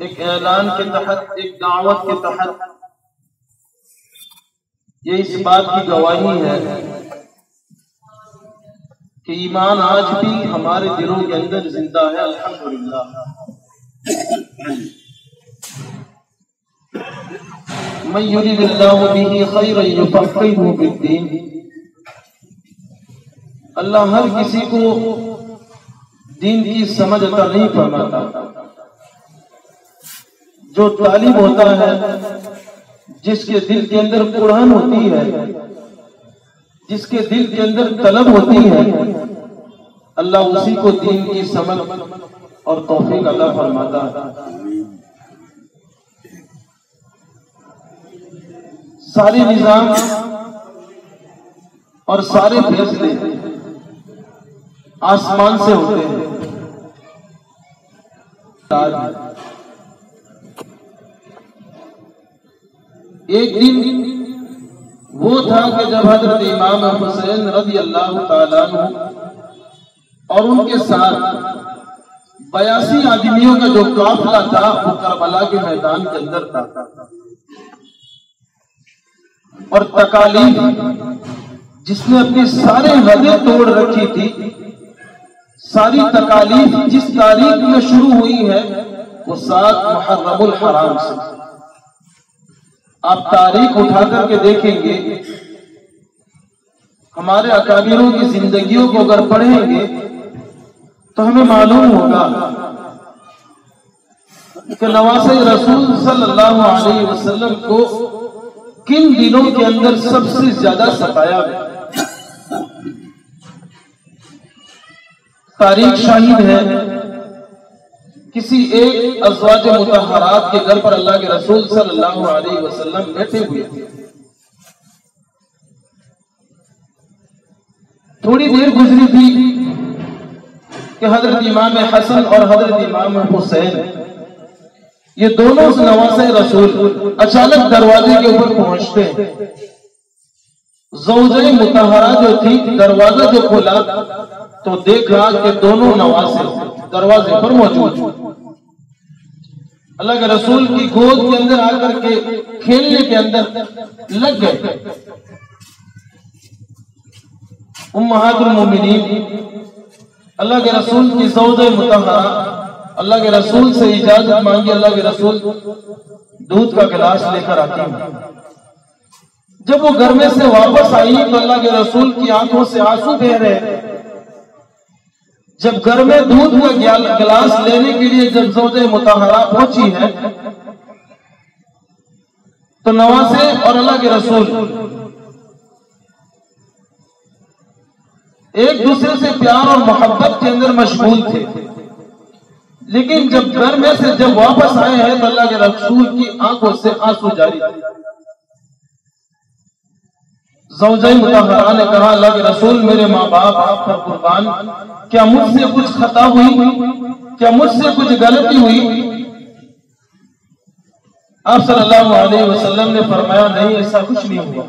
ایک اعلان کے تحت، ایک دعوت کے تحت یہ اس بات کی گواہی ہے کہ ایمان آج بھی ہمارے دلوں کے اندر زندہ ہے، الحمدللہ۔ من یرید اللہ بہ خیرا یفقہہ فی الدین، اللہ ہر کسی کو دین کی سمجھ عطا نہیں فرماتا۔ جو طالب ہوتا ہے، جس کے دل کے اندر قرآن ہوتی ہے، جس کے دل کے اندر طلب ہوتی ہے، اللہ اسی کو دین کی سمجھ اور توفیق عطا فرماتا ہے۔ سارے نظام اور سارے فیصلے آسمان سے ہوتے ہیں۔ ایک دن وہ تھا کہ جب حضرت امام حسین رضی اللہ تعالیٰ عنہ اور ان کے ساتھ 82 آدمیوں کا جو قافلہ تھا وہ کربلا کے میدان کے اندر تھا، اور تکالیف جس نے اپنی سارے حدیں توڑ رکھی تھی، ساری تکالیف جس تاریخ میں شروع ہوئی ہے وہ 7 محرم الحرام سے۔ آپ تاریخ اٹھا کر کے دیکھیں گے، ہمارے اکابروں کی زندگیوں کو اگر پڑھیں گے تو ہمیں معلوم ہوگا کہ نواسہ رسول صلی اللہ علیہ وسلم کو کن دنوں کے اندر سب سے زیادہ ستایا گیا۔ تاریخ شاہد ہے، کسی ایک ازواج مطہرات کے گھر پر اللہ کے رسول صلی اللہ علیہ وسلم بیٹھے ہوئے تھے۔ تھوڑی دیر گزری تھی کہ حضرت امام حسن اور حضرت امام حسین یہ دونوں نواسہ رسول اچانک دروازے کے اوپر پہنچتے ہیں۔ زوجہ مطہرہ جو تھی، دروازہ جو کھولا تو دیکھا کہ دونوں نواسے دروازے پر موجود۔ اللہ کے رسول کی گود کے اندر آ کر کے کھیلنے کے اندر لگ گئے۔ امہات المومنین اللہ کے رسول کی زوجہ مطہرہ اللہ کے رسول سے اجازت مانگی، اللہ کے رسول دودھ کا گلاس لے کر آتی ہیں۔ جب وہ گھر میں سے واپس آئی تو اللہ کے رسول کی آنکھوں سے آنسو بہہ رہے تھے۔ جب گھر میں دودھ کا گلاس لینے کے لیے جب زوجہ مطہرہ پہنچی ہے تو نواسے اور اللہ کے رسول ایک دوسرے سے پیار اور محبت کے اندر مشغول تھے، لیکن جب گھر میں سے جب واپس آئے ہیں تو اللہ کے رسول کی آنکھوں سے آنسو جاری تھے۔ زوجہ مطہرہ نے کہا، اللہ کے رسول میرے ماں باپ آپ پر قربان، کیا مجھ سے کچھ خطا ہوئی؟ کیا مجھ سے کچھ غلطی ہوئی؟ آپ صلی اللہ علیہ وسلم نے فرمایا نہیں، ایسا کچھ نہیں ہوا۔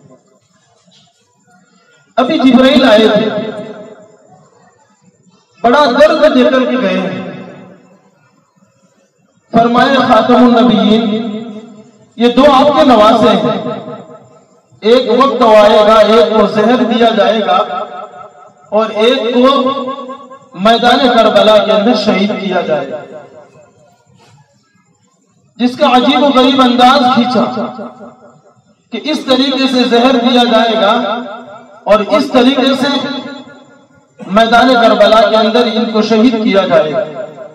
ابھی جبرائیل آئے تھے، بڑا درد دے کر کے گئے ہیں۔ فرمایا خاتم النبیین یہ دو آپ کے نواسے ہیں، ایک وقت آئے گا ایک کو زہر دیا جائے گا اور ایک کو میدان کربلا کے اندر شہید کیا جائے گا۔ جس کا عجیب و غریب انداز کھینچا کہ اس طریقے سے زہر دیا جائے گا اور اس طریقے سے میدان کربلا کے اندر ان کو شہید کیا جائے گا۔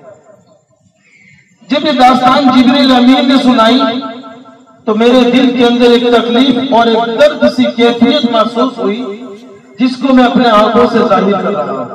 جب یہ داستان جبریل امین نے سنائی تو میرے دل کے اندر ایک تکلیف اور ایک درد سی کیفیت محسوس ہوئی جس کو میں اپنے آنکھوں سے ظاہر کر رہا ہوں۔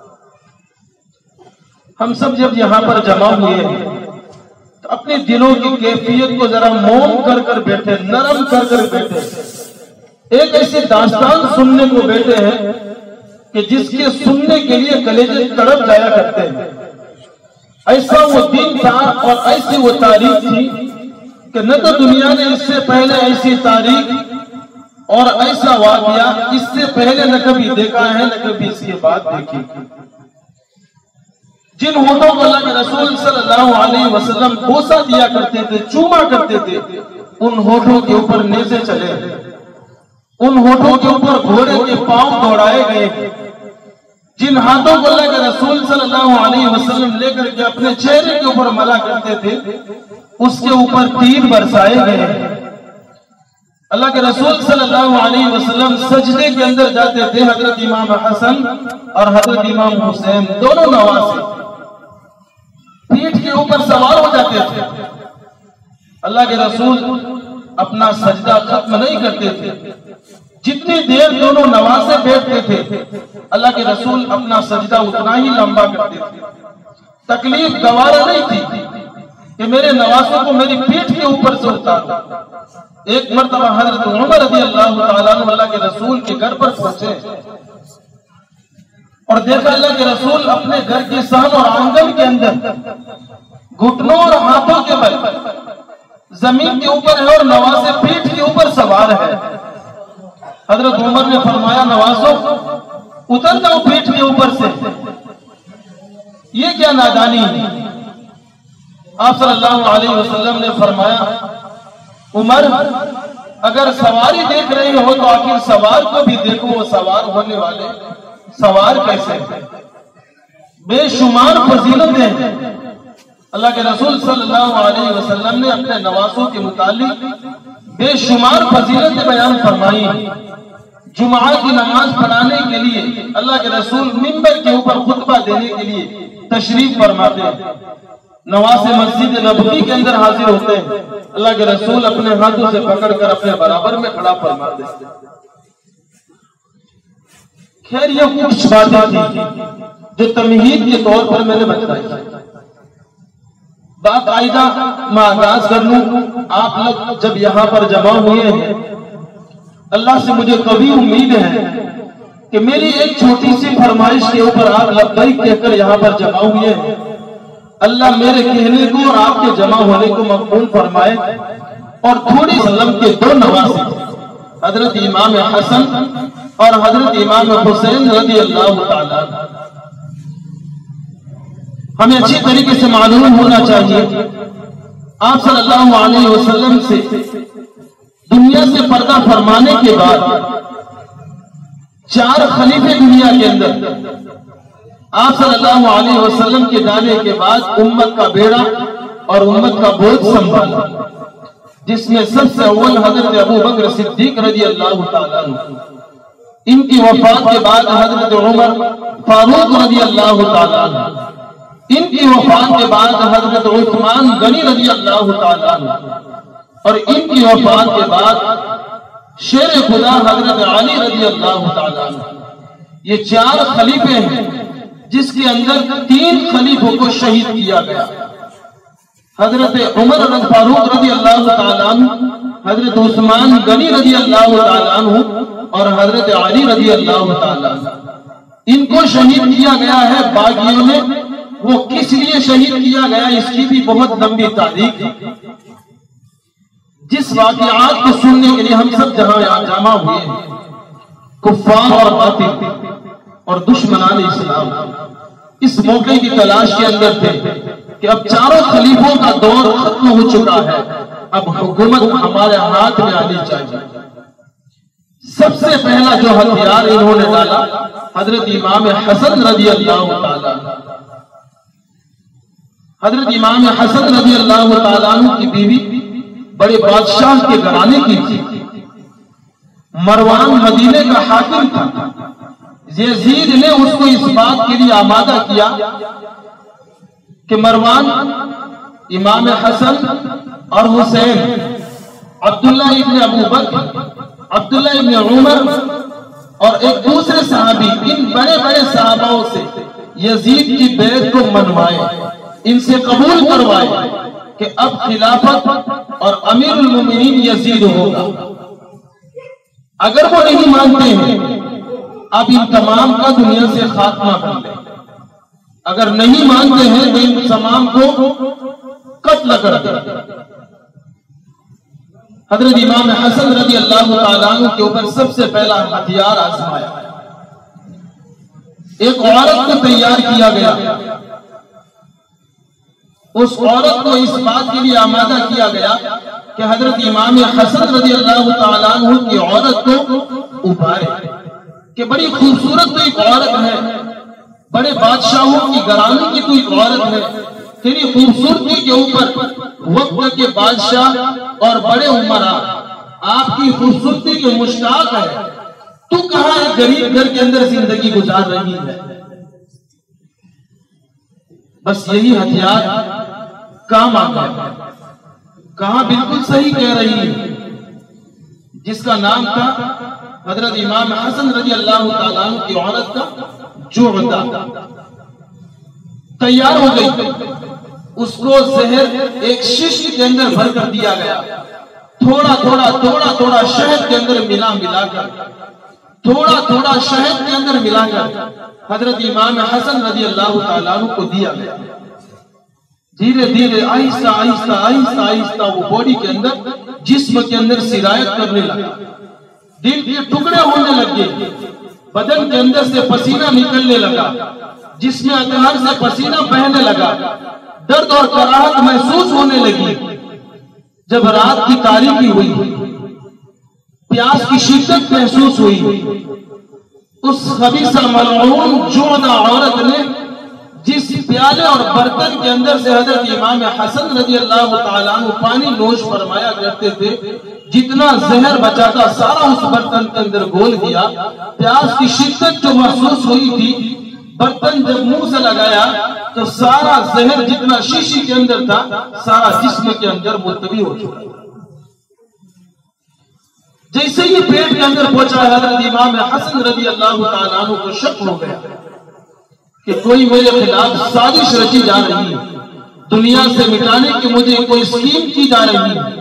ہم سب جب یہاں پر جمع ہوئے ہیں تو اپنے دلوں کی کیفیت کو ذرا موم کر کر بیٹھے، نرم کر کر بیٹھے، ایک ایسی داستان سننے کو بیٹھے ہیں کہ جس کے سننے کے لیے کلیجے تڑپ جایا کرتے ہیں۔ ایسا وہ دن تھا اور ایسی وہ تاریخ تھی کہ نہ تو دنیا نے اس سے پہلے ایسی تاریخ اور ایسا واقعہ اس سے پہلے نہ کبھی دیکھا ہے نہ کبھی اس کے بعد دیکھی۔ جن ہونٹوں کو اللہ کے رسول صلی اللہ علیہ وسلم بوسہ دیا کرتے تھے، چوما کرتے تھے، ان ہونٹوں کے اوپر نیزے چلے، ان ہونٹوں کے اوپر گھوڑے کے پاؤں دوڑائے گئے، جن ہاتھوں کو اللہ کے رسول صلی اللہ علیہ وسلم لے کر کے اپنے چہرے کے اوپر ملا کرتے تھے، اس کے اوپر تیر برسائے گئے۔ اللہ کے رسول صلی اللہ علیہ وسلم سجدے کے اندر جاتے تھے، حضرت امام حسن اور حضرت امام حسین دونوں نواسے پیٹھ کے اوپر سوار ہو جاتے تھے۔ اللہ کے رسول اپنا سجدہ ختم نہیں کرتے تھے، جتنی دیر دونوں نواسے بیٹھتے تھے اللہ کے رسول اپنا سجدہ اتنا ہی لمبا کرتے تھے۔ تکلیف گوارا نہیں تھی کہ میرے نواسوں کو میری پیٹھ کے اوپر سے اتارو۔ ایک مرتبہ حضرت عمر رضی اللہ تعالیٰ عنہ اللہ کے رسول کے گھر پر پہنچے اور دیکھا اللہ کے رسول اپنے گھر کے صحن اور آنگن کے اندر گھٹنوں اور ہاتھوں کے بل زمین کے اوپر ہے اور نواسے پیٹھ کے اوپر سوار ہے۔ حضرت عمر نے فرمایا، نواسوں اتر جاؤ پیٹھ کے اوپر سے، یہ کیا نادانی ہے؟ آپ صلی اللہ علیہ وسلم نے فرمایا، عمر اگر سواری دیکھ رہے ہو تو آخر سوار کو بھی دیکھو، وہ سوار ہونے والے سوار کیسے ہیں؟ بے شمار فضیلتیں اللہ کے رسول صلی اللہ علیہ وسلم نے اپنے نواسوں کے متعلق بے شمار فضیلتیں بیان فرمائی۔ جمعہ کی نماز پڑھانے کے لیے اللہ کے رسول منبر کے اوپر خطبہ دینے کے لیے تشریف فرماتے ہیں، نواسے مسجد نبوی کے اندر حاضر ہوتے ہیں، اللہ کے رسول اپنے ہاتھوں سے پکڑ کر اپنے برابر میں کھڑا فرماتے ہیں۔ خیر یہ کچھ باتیں تھی جو تمہید کے طور پر میں نے بتائی۔ باقاعدہ میں آغاز کر لوں، آپ لوگ جب یہاں پر جمع ہوئے ہیں، اللہ سے مجھے کبھی امید ہے کہ میری ایک چھوٹی سی فرمائش کے اوپر آپ لبیک کہہ کر یہاں پر جمع ہوئے ہیں۔ اللہ میرے کہنے کو اور آپ کے جمع ہونے کو مقبول فرمائے۔ اور تھوڑی وسلم کے دو نواسے حضرت امام حسن اور حضرت امام حسین رضی اللہ تعالیٰ، ہمیں اچھی طریقے سے معلوم ہونا چاہیے آپ صلی اللہ علیہ وسلم سے دنیا سے پردہ فرمانے کے بعد 4 خلیفے دنیا کے اندر آپ صلی اللہ علیہ وسلم کے جانے کے بعد امت کا بیڑا اور امت کا بوجھ سنبھالا، جس میں سب سے اول حضرت ابو بکر صدیق رضی اللہ تعالیٰ عنہ، ان کی وفات کے بعد حضرت عمر فاروق رضی اللہ تعالیٰ عنہ، ان کی وفات کے بعد حضرت عثمان غنی رضی اللہ تعالیٰ عنہ، اور ان کی وفات کے بعد شیر خدا حضرت علی رضی اللہ تعالیٰ عنہ۔ یہ 4 خلیفے ہیں جس کے اندر 3 خلیفوں کو شہید کیا گیا، حضرت عمر فاروق رضی اللہ تعالیٰ عنہ، حضرت عثمان غنی رضی اللہ تعالیٰ عنہ اور حضرت علی رضی اللہ تعالیٰ عنہ۔ ان کو شہید کیا گیا ہے باغیوں نے۔ وہ کس لیے شہید کیا گیا اس کی بھی بہت لمبی تاریخ ہے، جس واقعات کو سننے کے لیے ہم سب جہاں یہاں جمع ہوئے ہیں، کفار اور باطل اور دشمنان اسلام اس موقع کی تلاش کے اندر تھے کہ اب 4 خلیفوں کا دور ختم ہو چکا ہے، اب حکومت ہمارے ہاتھ میں آنی چاہیے۔ سب سے پہلا جو ہتھیار انہوں نے ڈالا حضرت امام حسن رضی اللہ تعالیٰ، حضرت امام حسن رضی اللہ تعالیٰ عنہ کی بیوی بڑے بادشاہ کے گھرانے کی تھی، مروان مدینے کا حاکم تھا۔ یزید نے اس کو اس بات کے لیے آمادہ کیا کہ مروان امام حسن اور حسین، عبداللہ ابن ابو بکر، عبداللہ ابن عمر اور ایک دوسرے صحابی، ان بڑے بڑے صحاباؤں سے یزید کی بیعت کو منوائے، ان سے قبول کروائے کہ اب خلافت اور امیر المومنین یزید ہوگا۔ اگر وہ نہیں مانتے ہیں اب ان تمام کا دنیا سے خاتمہ کر لیں، اگر نہیں مانتے ہیں تو ان تمام کو قتل کر دیں۔ حضرت امام حسن رضی اللہ تعالیٰ عنہ کے اوپر سب سے پہلا ہتھیار آزمایا، ایک عورت کو تیار کیا گیا اس عورت کو اس بات کے لیے آمادہ کیا گیا کہ حضرت امام حسن رضی اللہ تعالیٰ عنہ کی عورت کو ابھارے کہ بڑی خوبصورت تو ایک عورت ہے، بڑے بادشاہوں کی گھرانے کی تو ایک عورت ہے، تیری خوبصورتی کے اوپر وقت کے بادشاہ اور بڑے عمراء آپ کی خوبصورتی کے مشتاق ہے، تو کہاں ایک غریب گھر کے اندر زندگی گزار رہی ہے؟ بس یہی ہتھیار کام آ گیا، کہاں بالکل صحیح کہہ رہی ہے، جس کا نام تھا حضرت امام حسن رضی اللہ تعالیٰ عنہ کی عورت کا جعدہ، تیار ہو گئی، اس کو زہر ایک شیشی کے اندر بھر کر دیا گیا، تھوڑا تھوڑا شہد کے اندر ملا کر، تھوڑا تھوڑا شہد کے اندر ملا کر حضرت امام حسن رضی اللہ تعالیٰ عنہ کو دیا گیا۔ دھیرے دھیرے آہستہ آہستہ وہ باڈی کے اندر، جسم کے اندر سرایت کرنے لگا، دل کے ٹکڑے ہونے لگے، بدن کے اندر سے پسینہ نکلنے لگا، جسم اطہار سے پسینہ بہنے لگا، درد اور کراہت محسوس ہونے لگی۔ جب رات کی تاریکی ہوئی، پیاس کی شدت محسوس ہوئی، اس خبیثہ ملعون جعدہ عورت نے جس پیالے اور برتن کے اندر سے حضرت امام حسن رضی اللہ تعالیٰ عنہ پانی نوش فرمایا کرتے تھے، جتنا زہر بچا تھا سارا اس برتن کے اندر گھول دیا۔ پیاس کی شدت جو محسوس ہوئی تھی، برتن جب منہ سے لگایا تو سارا زہر جتنا شیشی کے اندر تھا سارا جسم کے اندر ملتوی ہو چکا۔ جیسے ہی پیٹ کے اندر پہنچا حضرت امام حسن رضی اللہ تعالیٰ عنہ کو شک ہو گیا کہ کوئی میرے خلاف سازش رچی جا رہی ہے، دنیا سے مٹانے کی مجھے کوئی اسکیم کی جا رہی ہے۔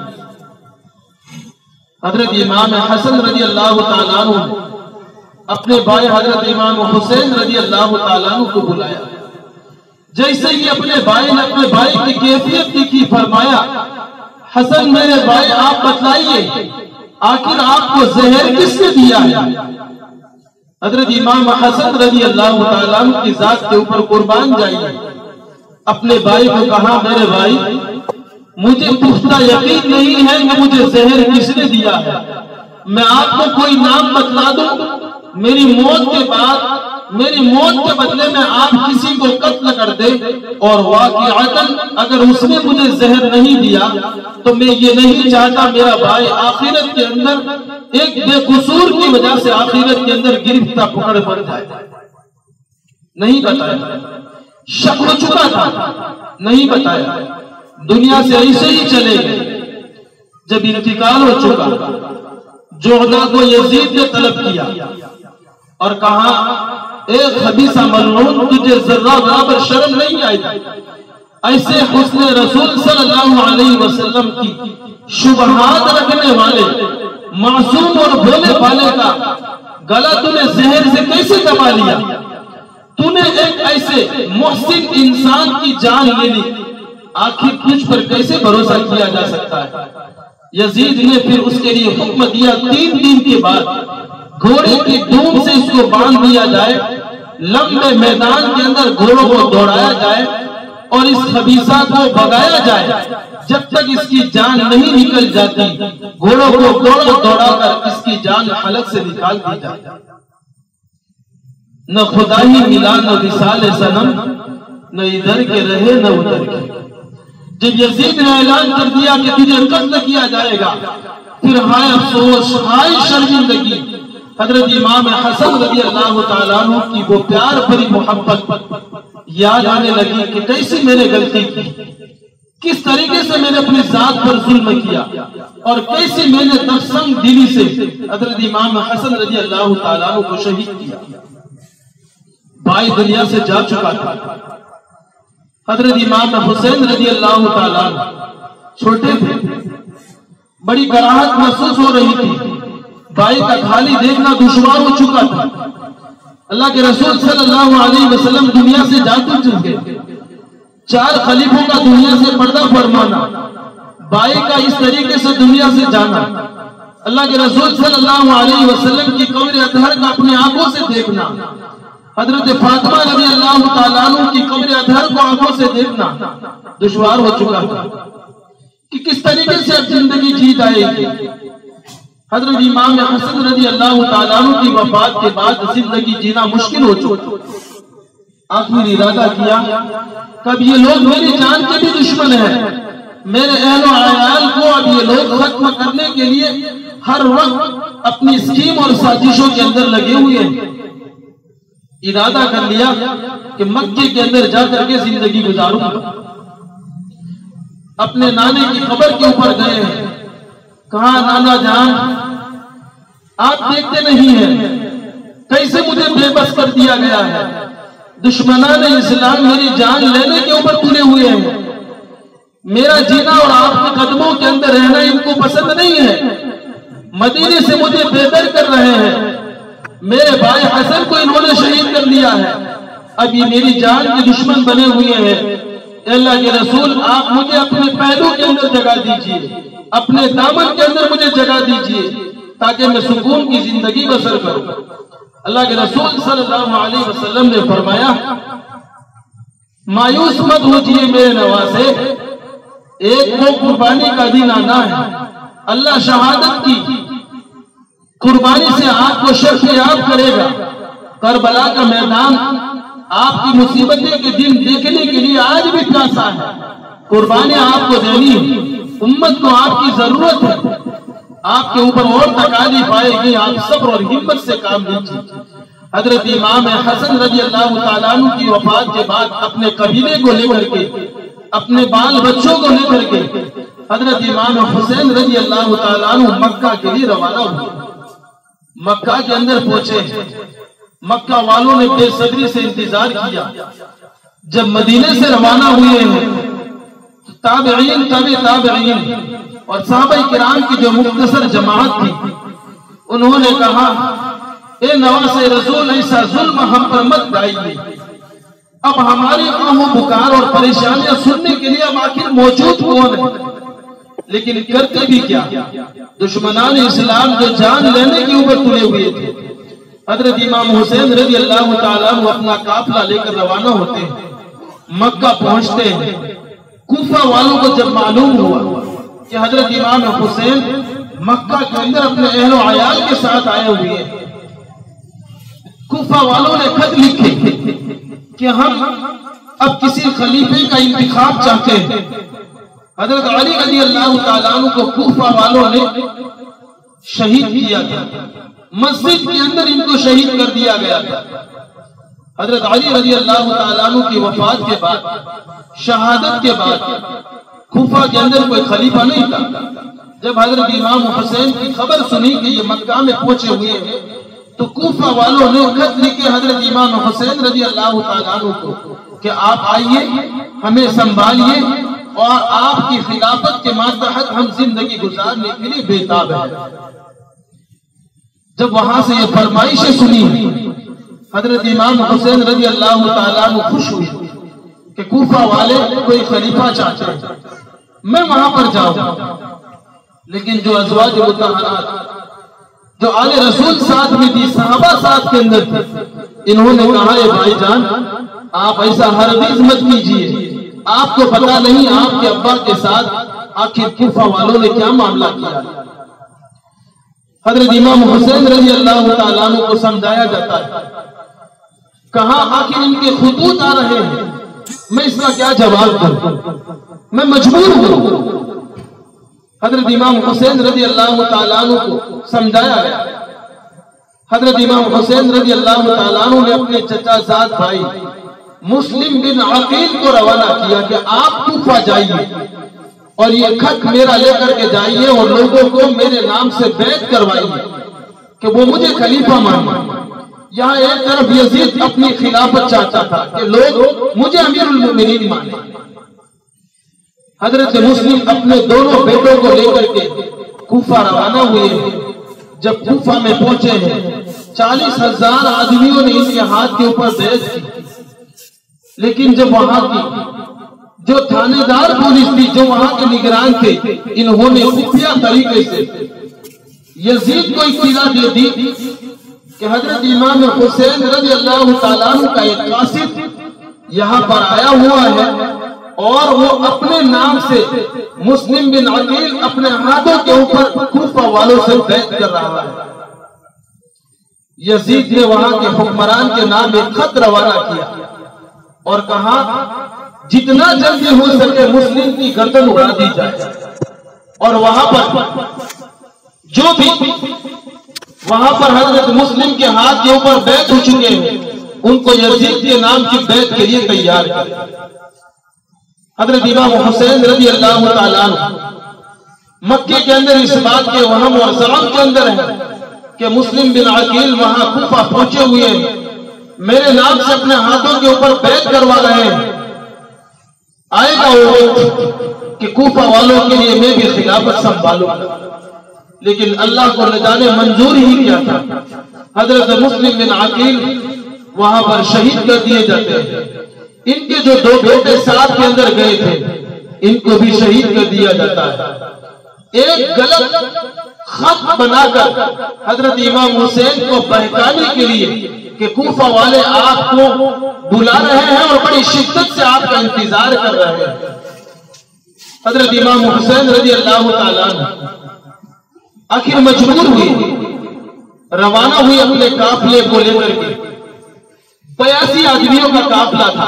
حضرت امام حسن رضی اللہ تعالیٰ عنہ اپنے بھائی حضرت امام حسین رضی اللہ تعالیٰ عنہ کو بلایا۔ جیسے ہی اپنے بھائی نے اپنے بھائی کی کیفیت دیکھی، فرمایا حسن میرے بھائی آپ بتلائیے آخر آپ کو زہر کس نے دیا ہے؟ حضرت امام حسن رضی اللہ تعالیٰ عنہ کی ذات کے اوپر قربان جائیے، اپنے بھائی کو کہا میرے بھائی مجھے پختہ یقین نہیں ہے کہ مجھے زہر کس نے دیا ہے، میں آپ کو کوئی نام بتلا دوں، میری موت کے بعد میری موت کے بدلے میں آپ کسی کو قتل کر دے، اور واقعتاً اگر اس نے مجھے زہر نہیں دیا تو میں یہ نہیں چاہتا میرا بھائی آخرت کے اندر ایک بے قصور کی وجہ سے آخرت کے اندر گرفتہ پکڑ پڑ جائے۔ نہیں بتایا، شک ہو چکا تھا، نہیں بتایا، دنیا سے ایسے ہی چلے گئے۔ جب انتقال ہو چکا، جعدہ کو یزید نے طلب کیا اور کہا اے خبیثہ ملعون تجھے ذرہ برابر شرم نہیں آئی ایسے حسن رسول صلی اللہ علیہ وسلم کی شبہات رکھنے والے معصوم اور بھولے بھالے کا گلا تو نے زہر سے کیسے دبا لیا؟ تو نے ایک ایسے محسن انسان کی جان لے لی، آخر تجھ پر کیسے بھروسہ کیا جا سکتا ہے؟ یزید نے پھر اس کے لیے حکم دیا 3 دن کے بعد گھوڑے کی دھوم سے اس کو باندھ دیا جائے، لمبے میدان کے اندر گھوڑوں کو دوڑایا جائے اور اس خبیثہ کو بھگایا جائے جب تک اس کی جان نہیں نکل جاتی، گھوڑوں کو دوڑا کر اس کی جان حلق سے نکال دی جائے۔ نہ خدا ہی ملا نہ وصال صنم، نہ ادھر کے رہے نہ ادھر کے۔ جب یزید نے اعلان کر دیا کہ تجھے قتل کیا جائے گا، پھر ہائے افسوس، ہائے شرمندگی، حضرت امام حسن رضی اللہ تعالیٰ عنہ کی وہ پیار بھری محبت یاد آنے لگی کہ کیسی میں نے غلطی کی، کس طریقے سے میں نے اپنی ذات پر ظلم کیا، اور کیسی میں نے تسنگ دلی سے حضرت امام حسن رضی اللہ تعالیٰ عنہ کو شہید کیا۔ بھائی دنیا سے جا چکا تھا، حضرت امام حسین رضی اللہ تعالیٰ عنہ چھوٹے تھے، بڑی کراہت محسوس ہو رہی تھی، بھائی کا خالی دیکھنا دشوار ہو چکا تھا۔ اللہ کے رسول صلی اللہ علیہ وسلم دنیا سے جا چکے، 4 خلیفوں کا دنیا سے پردہ فرمانا، بھائی کا اس طریقے سے دنیا سے جانا، اللہ کے رسول صلی اللہ علیہ وسلم کی قبر اطہر کا اپنی آنکھوں سے دیکھنا، حضرت فاطمہ رضی اللہ تعالیٰ عنہ کی قبر اطہر کو آنکھوں سے دیکھنا دشوار ہو چکا تھا کہ کس طریقے سے اب زندگی جی جائے گی۔ حضرت امام حسن رضی اللہ تعالیٰ عنہ کی وفات کے بعد زندگی جینا مشکل ہو چکا۔ آخری ارادہ کیا کہ اب یہ لوگ میری جان کے بھی دشمن ہیں، میرے اہل و عیال کو اب یہ لوگ ختم کرنے کے لیے ہر وقت اپنی اسکیم اور سازشوں کے اندر لگے ہوئے ہیں۔ ارادہ کر لیا کہ مکے کے اندر جا کر کے زندگی گزاروں گا۔ اپنے نانے کی قبر کے اوپر گئے ہیں، کہا نانا جان آپ دیکھتے نہیں ہیں کیسے مجھے بے بس کر دیا گیا ہے، دشمنان اسلام میری جان لینے کے اوپر تلے ہوئے ہیں، میرا جینا اور آپ کے قدموں کے اندر رہنا ان کو پسند نہیں ہے، مدینے سے مجھے بے در کر رہے ہیں، میرے بھائی حسن کو انہوں نے شہید کر دیا ہے، اب یہ میری جان کے دشمن بنے ہوئے ہیں۔ اے اللہ کے رسول آپ مجھے اپنے پہلو کے اندر جگہ دیجئے، اپنے دامن کے اندر مجھے جگہ دیجئے تاکہ میں سکون کی زندگی بسر کروں۔ اللہ کے رسول صلی اللہ علیہ وسلم نے فرمایا مایوس مت ہوجئے میرے نواسے، ایک وہ قربانی کا دن آنا ہے، اللہ شہادت کی قربانی سے آپ کو شرف یاب کرے گا۔ کربلا کا میدان آپ کی مصیبتیں کے دن دیکھنے کے لیے آج بھی پیاسا ہے، قربانی آپ کو دینی ہے، امت کو آپ کی ضرورت ہے، آپ کے اوپر اور تکالیف آئے گی، آپ صبر اور ہمت سے کام لیجیے۔ حضرت امام حسن رضی اللہ تعالیٰ عنہ کی وفات کے بعد اپنے قبیلے کو لے کر کے، اپنے بال بچوں کو لے کر کے حضرت امام حسین رضی اللہ تعالیٰ عنہ مکہ کے لیے روانہ ہوئے۔ مکہ کے اندر پہنچے، مکہ والوں نے بے صبری سے انتظار کیا۔ جب مدینے سے روانہ ہوئے ہیں تابعین تابعین اور صحابہ کرام کی جو مختصر جماعت تھی، انہوں نے کہا اے نواسے رسول ایسا ظلم ہم پر مت ڈائیے، اب ہماری آہ و پکار اور پریشانیاں سننے کے لیے اب آخر موجود کون ہے، لیکن کرتے بھی کیا؟ دشمنان اسلام جو جان لینے کے اوپر تلے ہوئے تھے۔ حضرت امام حسین رضی اللہ تعالیٰ عنہ اپنا قافلہ لے کر روانہ ہوتے ہیں، مکہ پہنچتے ہیں۔ کوفہ والوں کو جب معلوم ہوا کہ حضرت امام حسین مکہ کے اندر اپنے اہل و عیال کے ساتھ آئے ہوئے ہیں، کوفہ والوں نے خط لکھے کہ ہم اب کسی خلیفے کا انتخاب چاہتے ہیں۔ حضرت علی رضی اللہ تعالیٰ عنہ کو کوفہ والوں نے شہید کیا تھا، مسجد کے اندر ان کو شہید کر دیا گیا تھا۔ حضرت علی رضی اللہ تعالیٰ عنہ کی وفات کے بعد، شہادت کے بعد کوفہ کے اندر کوئی خلیفہ نہیں تھا۔ جب حضرت امام حسین کی خبر سنی کہ یہ مکہ میں پہنچے ہوئے ہیں تو کوفہ والوں نے خط لکھے حضرت امام حسین رضی اللہ تعالیٰ عنہ کو کہ آپ آئیے، ہمیں سنبھالیے اور آپ کی خلافت کے ماتحت ہم زندگی گزارنے کے لیے بےتاب ہیں۔ جب وہاں سے یہ فرمائشیں سنی حضرت امام حسین رضی اللہ تعالیٰ عنہ خوش ہوئے کہ کوفہ والے کوئی خلیفہ چاہتے ہیں، میں وہاں پر جاؤں۔ لیکن جو ازواج مطہرات، جو آل رسول ساتھ میں تھی، صحابہ ساتھ کے اندر تھے، انہوں نے کہا اے بھائی جان آپ ایسا ہرگز مت کیجیے، آپ کو پتا نہیں آپ کے ابا کے ساتھ آخر کوفہ والوں نے کیا معاملہ کیا۔ حضرت امام حسین رضی اللہ تعالیٰ عنہ کو سمجھایا جاتا ہے، کہا آخر ان کے خطوط آ رہے ہیں، میں اس کا کیا جواب دوں، میں مجبور ہوں۔ حضرت امام حسین رضی اللہ تعالیٰ عنہ کو سمجھایا گیا۔ حضرت امام حسین رضی اللہ تعالیٰ عنہ نے اپنے چچا زاد بھائی مسلم بن عقیل کو روانہ کیا کہ آپ کوفہ جائیے اور یہ خط میرا لے کر کے جائیے اور لوگوں کو میرے نام سے بیعت کروائیے کہ وہ مجھے خلیفہ مانے۔ یہاں ایک طرف یزید اپنی خلافت چاہتا تھا کہ لوگ مجھے امیر المومنین مانے۔ حضرت مسلم اپنے دونوں بیٹوں کو لے کر کے کوفہ روانہ ہوئے ہیں۔ جب کوفہ میں پہنچے ہیں 40,000 آدمیوں نے اس کے ہاتھ کے اوپر بیعت کی، لیکن جب وہاں کی جو تھانے دار پولیس تھی، جو وہاں کے نگران تھے، انہوں نے خفیہ طریقے سے یزید کو اطلاع دے دی کہ حضرت امام حسین رضی اللہ تعالیٰ عنہ کا ایک قاصد یہاں پر آیا ہوا ہے اور وہ اپنے نام سے مسلم بن عقیل اپنے ہاتھوں کے اوپر کوفہ والوں سے بیعت کر رہا ہے۔ یزید نے وہاں کے حکمران کے نام ایک خط روانہ کیا اور کہا جتنا جلدی ہو سکے مسلم کی گردن اڑا دی جائے، اور وہاں پر جو بھی وہاں پر حضرت مسلم کے ہاتھ کے اوپر بیعت ہو چکے ہیں ان کو یزید کے نام کی بیعت کے لیے تیار کر۔ حضرت امام حسین رضی اللہ تعالیٰ عنہ مکے کے اندر اس بات کے وہم اور زعم کے اندر ہے کہ مسلم بن عقیل وہاں کوفہ پہنچے ہوئے ہیں، میرے نام سے اپنے ہاتھوں کے اوپر بیعت کروا رہے ہیں، آئے گا وہ وقت کہ کوفہ والوں کے لیے میں بھی خلافت سنبھالوں گا۔ لیکن اللہ کو نہ جانے منظور ہی کیا تھا، حضرت مسلم بن عقیل وہاں پر شہید کر دیے جاتے ہیں۔ ان کے جو دو بیٹے ساتھ کے اندر گئے تھے ان کو بھی شہید کر دیا جاتا ہے۔ ایک غلط خط بنا کر حضرت امام حسین کو بہکانے کے لیے کہ کوفہ والے آپ کو بلا رہے ہیں اور بڑی شدت سے آپ کا انتظار کر رہے ہیں، حضرت امام حسین رضی اللہ تعالیٰ عنہ آخر مجبور ہوئی، روانہ ہوئی اپنے قافلے کو لے کر کے۔ 82 آدمیوں کا قافلہ تھا۔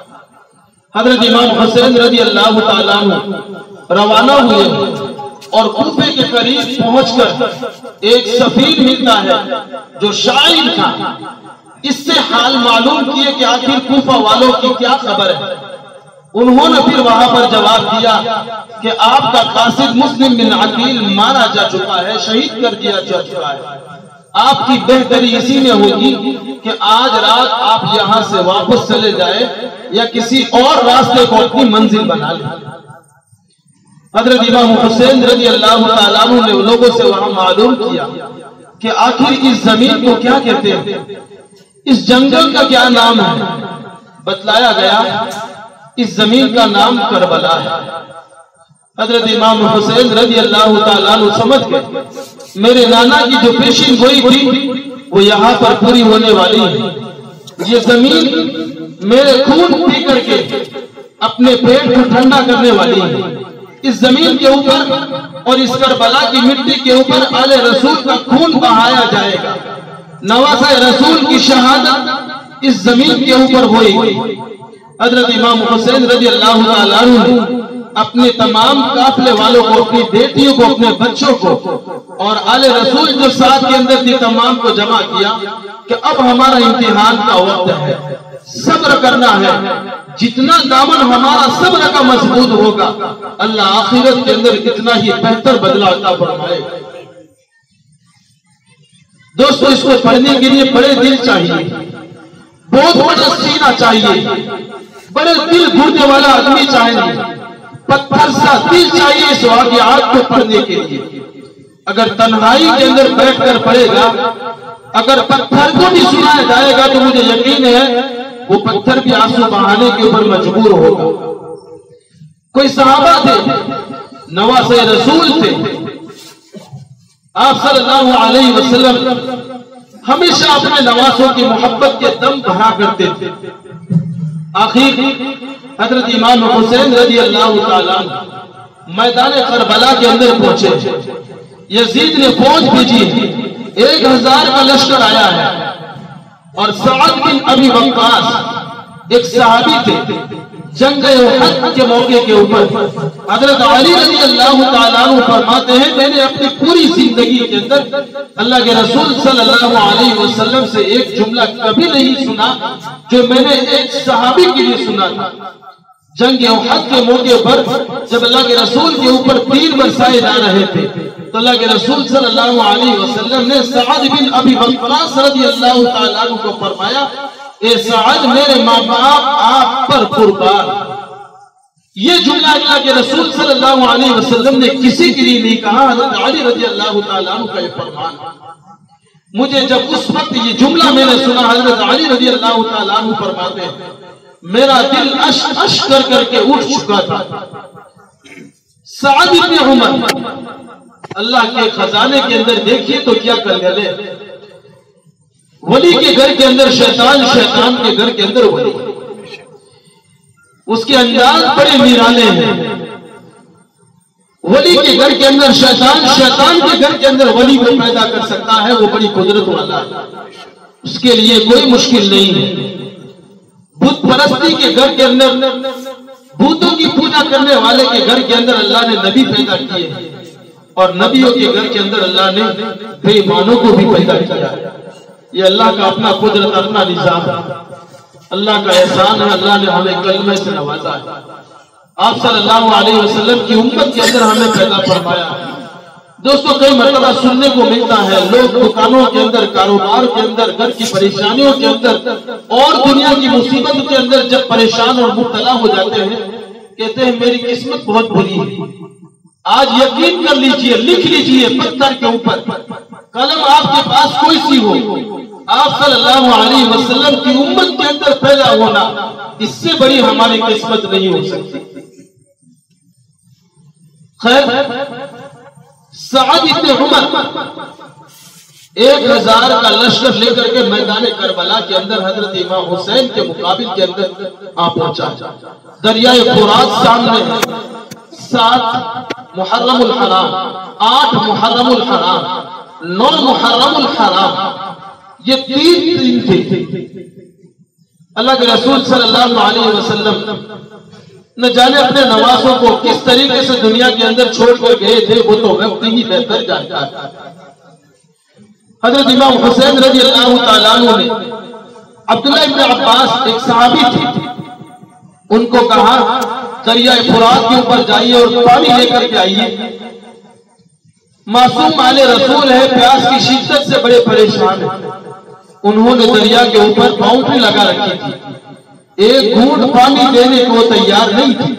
حضرت امام حسین رضی اللہ تعالیٰ عنہ روانہ ہوئے اور کوفے کے قریب پہنچ کر ایک سفیر ملتا ہے جو شاعر تھا، اس سے حال معلوم کیے کہ آخر کوفہ والوں کی کیا خبر ہے۔ انہوں نے پھر وہاں پر جواب دیا کہ آپ کا قاصد مسلم بن عقیل مارا جا چکا ہے، شہید کر دیا جا چکا ہے، آپ کی بہتری اسی میں ہوگی کہ آج رات آپ یہاں سے واپس چلے جائیں یا کسی اور راستے کو اپنی منزل بنا لیں۔ حضرت امام حسین رضی اللہ تعالیٰ عنہ نے لوگوں سے وہاں معلوم کیا کہ آخر اس زمین کو کیا کہتے ہیں، اس جنگل کا کیا نام ہے۔ بتلایا گیا اس زمین کا نام کربلا ہے۔ حضرت امام حسین رضی اللہ تعالیٰ عنہ سمجھ گئے میرے نانا کی جو پیشین گوئی تھی وہ یہاں پر پوری ہونے والی ہے، یہ زمین میرے خون پی کر کے اپنے پیٹ کو ٹھنڈا کرنے والی ہے۔ اس زمین کے اوپر اور اس کربلا کی مٹی کے اوپر آل رسول کا خون بہایا جائے گا، نواسہ رسول کی شہادت اس زمین کے اوپر ہوئے گی۔ حضرت امام حسین رضی اللہ تعالیٰ عنہ نے اپنے تمام قافلے والوں کو، اپنی بیٹیوں کو، اپنے بچوں کو اور آل رسول جو ساتھ کے اندر تھی تمام کو جمع کیا کہ اب ہمارا امتحان کا وقت ہے، صبر کرنا ہے، جتنا دامن ہمارا صبر کا مضبوط ہوگا اللہ آخرت کے اندر اتنا ہی بہتر بدلہ عطا فرمائے گا۔ دوستو اس کو پڑھنے کے لیے بڑے دل چاہیے، بہت بڑا سینہ چاہیے، بڑے دل گھڑنے والا آدمی چاہیے، پتھر سا دل چاہیے اس واقعات کو پڑھنے کے لیے۔ اگر تنہائی کے اندر بیٹھ کر پڑھے گا، اگر پتھر کو بھی سنایا جائے گا تو مجھے یقین ہے وہ پتھر بھی آنسو بہانے کے اوپر مجبور ہوگا۔ کوئی صحابہ تھے، نواسہ رسول تھے، آپ صلی اللہ علیہ وسلم ہمیشہ اپنے نواسوں کی محبت کے دم بھرا کرتے تھے۔ آخر حضرت امام حسین رضی اللہ تعالیٰ میدان کربلا کے اندر پہنچے، یزید نے فوج بھیجی، 1000 کا لشکر آیا ہے، اور سعد بن ابی وقاص ایک صحابی تھے، جنگ احد کے موقع کے اوپر حضرت علی رضی اللہ تعالیٰ عنہ فرماتے ہیں میں نے اپنی پوری زندگی کے اندر اللہ کے رسول صلی اللہ علیہ وسلم سے ایک جملہ کبھی نہیں سنا جو میں نے ایک صحابی کے لیے سنا تھا۔ جنگ احد کے موقع پر جب اللہ کے رسول کے اوپر تیر برسائے جا رہے تھے تو اللہ کے رسول صلی اللہ علیہ وسلم نے سعد بن ابی وقاص رضی اللہ تعالیٰ عنہ کو فرمایا اے سعد میرے ماں باپ آپ پر قربان۔ یہ جملہ اللہ کے رسول صلی اللہ علیہ وسلم نے کسی کے لیے نہیں کہا، حضرت علی رضی اللہ تعالیٰ عنہ کا یہ فرمان۔ مجھے جب اس وقت یہ جملہ میں نے سنا، حضرت علی رضی اللہ تعالیٰ عنہ فرماتے ہیں میرا دل اش کر کے اٹھ چکا تھا۔ سعد بن عمر اللہ کے خزانے کے اندر دیکھیے تو کیا کر گئے، ولی کے گھر کے اندر شیطان، شیطان کے گھر کے اندر ولی. اس کے انداز بڑے نرالے ہیں. ولی کے گھر کے اندر شیطان، شیطان کے گھر کے اندر ولی کو پیدا کر سکتا ہے. وہ بڑی قدرت والا ہے، اس کے لیے کوئی مشکل نہیں ہے. بت پرستی کے گھر کے اندر، بتوں کی پوجا کرنے والے کے گھر کے اندر اللہ نے نبی پیدا کیے، اور نبیوں کے گھر کے اندر اللہ نے بے ایمانوں کو بھی پیدا کیا. یہ اللہ کا اپنا قدرت، اپنا نظام ہے، اللہ کا احسان ہے. اللہ نے ہمیں کلمہ سے نوازا ہے. آپ صلی اللہ علیہ وسلم کی امت کے اندر ہمیں پیدا فرمایا. دوستو کئی مرتبہ سننے کو ملتا ہے لوگ دکانوں کے اندر، کاروبار کے اندر، گھر کی پریشانیوں کے اندر اور دنیا کی مصیبت کے اندر جب پریشان اور مبتلا ہو جاتے ہیں کہتے ہیں میری قسمت بہت بری ہے. آج یقین کر لیجئے، لکھ لیجئے پتھر کے اوپر، قلم آپ کے پاس کوئی سی ہو، آپ صلی اللہ علیہ وسلم کی امت کے اندر پیدا ہونا اس سے بڑی ہماری قسمت نہیں ہو سکتی. خیر، سعد ابن عمر 1000 کا لشکر لے کر کے میدان کربلا کے اندر حضرت امام حسین کے مقابل کے اندر آ پہنچا. دریائے فرات سامنے ہے. 7 محرم الحرام، 8 محرم الحرام، 9 محرم الحرام، یہ 3 دن تھے. اللہ کے رسول صلی اللہ علیہ وسلم نہ جانے اپنے نوازوں کو کس طریقے سے دنیا کے اندر چھوڑ کر گئے تھے، وہ تو وقت ہی بہتر جانتا ہے. حضرت امام حسین رضی اللہ تعالیٰ عنہ نے عبداللہ ابن عباس ایک صحابی تھے، ان کو کہا دریائے فرات کے اوپر جائیے اور پانی لے کر کے آئیے. معصوم آل رسول ہے، پیاس کی شدت سے بڑے پریشان ہیں. انہوں نے دریا کے اوپر باؤنڈری لگا رکھی تھی، ایک گھونٹ پانی دینے کو تیار نہیں تھی.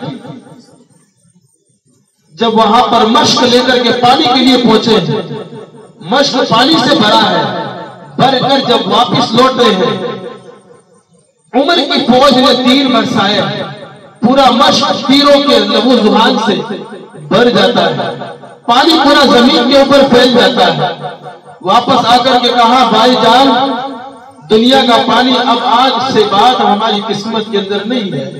جب وہاں پر مشک لے کر کے پانی کے لیے پہنچے، مشک پانی سے بھرا ہے، بھر کر جب واپس لوٹ رہے ہیں عمر کی فوج نے تیر برسائے، پورا مشک تیروں کے لہو زبان سے بھر جاتا ہے، پانی پورا زمین کے اوپر پھیل جاتا ہے. واپس آ کر کے کہا بھائی جان دنیا کا پانی اب آج سے بعد ہماری قسمت کے اندر نہیں ہے.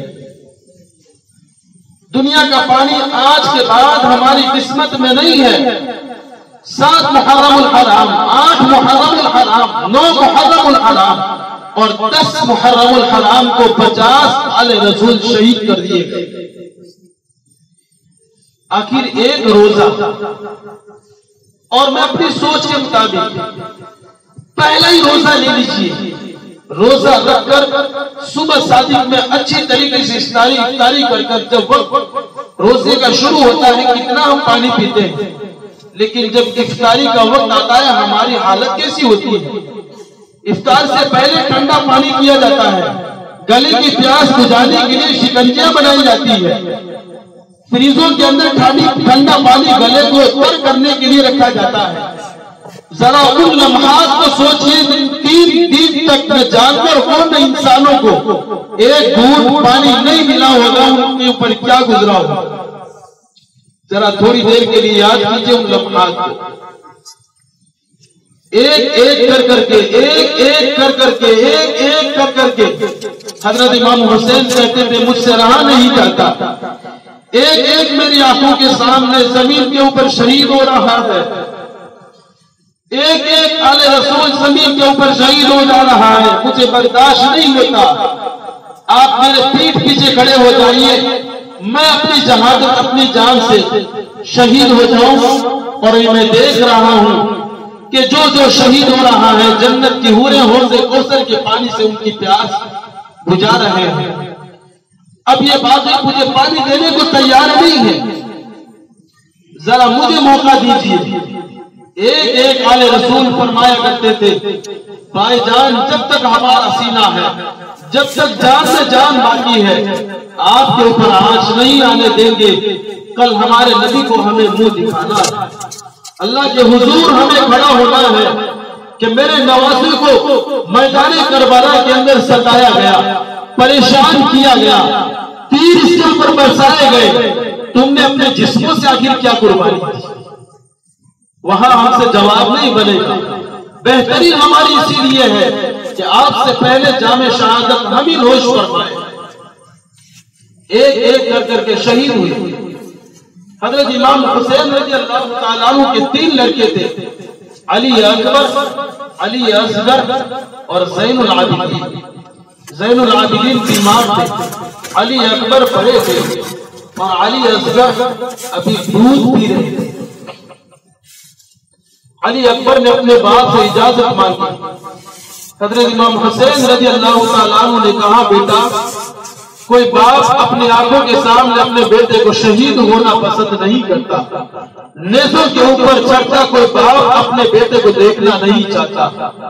دنیا کا پانی آج کے بعد ہماری قسمت میں نہیں ہے. 7 محرم الحرام، 8 محرم الحرام، 9 محرم الحرام اور 10 محرم الحرام کو 50 آل رسول شہید کر دیے گئے. آخر ایک روزہ، اور میں اپنی سوچ کے مطابق پہلا ہی روزہ لے لیجیے. روزہ رکھ کر صبح صادق میں اچھی طریقے سے افطاری کر کر جب وقت روزے کا شروع ہوتا ہے کتنا ہم پانی پیتے ہیں، لیکن جب افطاری کا وقت آتا ہے ہماری حالت کیسی ہوتی ہے. افطار سے پہلے ٹھنڈا پانی کیا جاتا ہے، گلے کی پیاس بجھانے کے لیے شکنجیاں بنائی جاتی ہے، فریزوں کے اندر ٹھنڈا پانی گلے کو تر کرنے کے لیے رکھا جاتا ہے. ذرا ان لمحات کو سوچئے 3 دن تک نہ جانور ہو نہ انسانوں کو ایک گھونٹ پانی نہیں ملا ہوگا، ان کے اوپر کیا گزرا ہوگا. ذرا تھوڑی دیر کے لیے یاد کیجئے ان لمحات کو. ایک ایک کر کے حضرت امام حسین کہتے تھے مجھ سے رہا نہیں جاتا. ایک ایک میری آنکھوں کے سامنے زمین کے اوپر شہید ہو رہا ہے، ایک ایک آل رسول زمین کے اوپر شہید ہو جا رہا ہے، مجھے برداشت نہیں ہوتا. آپ میرے پیٹھ پیچھے کھڑے ہو جائیے، میں اپنی شہادت اپنی جان سے شہید ہو جاؤں. اور میں دیکھ رہا ہوں کہ جو شہید ہو رہا ہے جنت کی حوریں حوض کوثر کے پانی سے ان کی پیاس بجھا رہے ہیں. اب یہ بات مجھے پانی دینے کو تیار نہیں ہے، ذرا مجھے موقع دیجیے. ایک ایک آل رسول فرمایا کرتے تھے بھائی جان جب تک ہمارا سینہ ہے، جب تک جان سے جان باقی ہے، آپ کے اوپر آنچ نہیں آنے دیں گے. کل ہمارے نبی کو ہمیں منہ دکھانا ہے، اللہ کے حضور ہمیں کھڑا ہونا ہے کہ میرے نوازے کو میدان کربلا کے اندر ستایا گیا، پریشان کیا گیا، تیر اس کے اوپر برسائے گئے، تم نے اپنے جسموں سے آخر کیا قربانی دی. وہاں ہم سے جواب نہیں بنے گا. بہترین ہماری اسی لیے ہے کہ آپ سے پہلے جام شہادت ہم ہی نوش فرمائے. ایک ایک کر کے شہید ہوئے. حضرت امام حسین رضی اللہ تعالیٰ عنہ کے 3 لڑکے تھے، علی اکبر، علی اصغر اور زین العابدین. زین العابدین بیمار تھے، علی اکبر بڑے تھے اور علی اصغر ابھی دودھ پی رہے تھے. علی اکبر نے اپنے باپ سے اجازت مانگی. حضرت امام حسین رضی اللہ تعالیٰ عنہ نے کہا بیٹا کوئی باپ اپنی آنکھوں کے سامنے اپنے بیٹے کو شہید ہونا پسند نہیں کرتا. نیزوں کے اوپر چڑھتا کوئی باپ اپنے بیٹے کو دیکھنا نہیں چاہتا.